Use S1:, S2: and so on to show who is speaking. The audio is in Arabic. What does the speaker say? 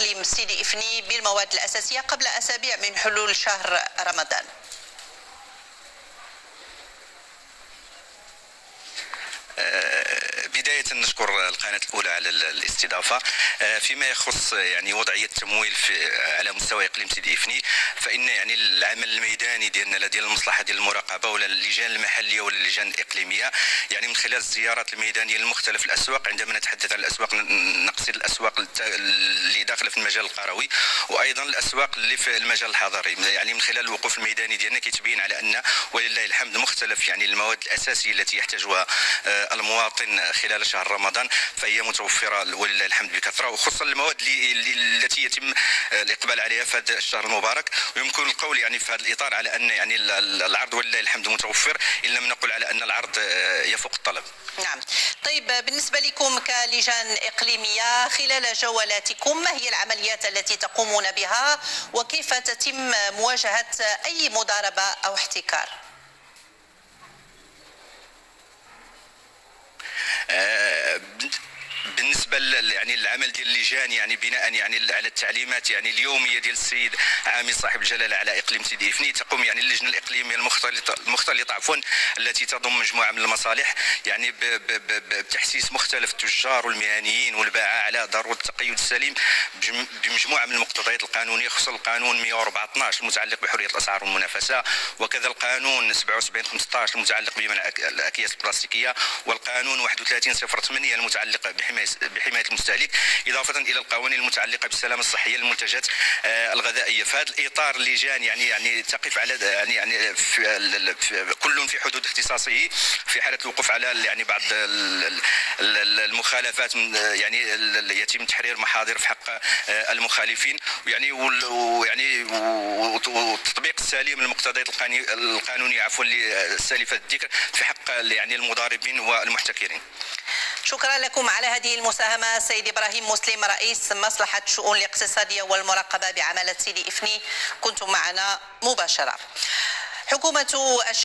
S1: إقليم سيدي إفني بالمواد الأساسية قبل أسابيع من حلول شهر رمضان.
S2: بداية نشكر القناة الأولى على الاستضافة. فيما يخص يعني وضعية التمويل على مستوى إقليم سيدي إفني، فإن يعني العمل الميداني ديالنا ديال المصلحة ديال المراقبة ولا اللجان المحلية ولا اللجان الإقليمية، يعني من خلال الزيارات الميدانية لمختلف الأسواق. عندما نتحدث عن الأسواق نقصد الأسواق اللي داخلة في المجال القروي، وأيضا الأسواق اللي في المجال الحضري. يعني من خلال الوقوف الميداني ديالنا كيتبين على أن ولله الحمد مختلف يعني المواد الأساسية التي يحتاجها المواطن خلال شهر رمضان فهي متوفرة ولله الحمد بكثرة، وخصوصا المواد التي يتم الإقبال عليها في هذا الشهر المبارك. ويمكن القول يعني في هذا الإطار على أن يعني العرض ولله الحمد متوفر، إن لم نقل على أن العرض يفوق الطلب.
S1: نعم. طيب، بالنسبة لكم كلجان إقليمية خلال جولاتكم، ما هي العمليات التي تقومون بها وكيف تتم مواجهة أي مضاربة أو احتكار؟
S2: بالنسبه يعني العمل ديال اللجان يعني بناء يعني على التعليمات يعني اليوميه ديال السيد عامل صاحب الجلاله على اقليم سيدي إفني، تقوم يعني اللجنه الاقليميه المختلطه التي تضم مجموعه من المصالح يعني بتحسيس مختلف التجار والمهنيين والباعه على ضروره التقيد السليم بمجموعه من المقتضيات القانونيه، خصوصا القانون 114 المتعلق بحريه الاسعار والمنافسه، وكذا القانون 77/15 المتعلق بمنع الاكياس البلاستيكيه، والقانون 31/08 المتعلق بحماية المستهلك، إضافة إلى القوانين المتعلقة بالسلامة الصحية للمنتجات الغذائية. في هذا الإطار اللجان يعني تقف على يعني كل في حدود اختصاصه في حالة الوقوف على يعني بعض المخالفات يعني يتم تحرير محاضر في حق المخالفين، يعني والتطبيق السليم للمقتضيات القانونية السالفة الذكر في حق يعني المضاربين والمحتكرين.
S1: شكرا لكم على هذه المساهمة سيد إبراهيم مسلم، رئيس مصلحة الشؤون الاقتصادية والمراقبة بعمالة سيدي إفني، كنتم معنا مباشرة. حكومة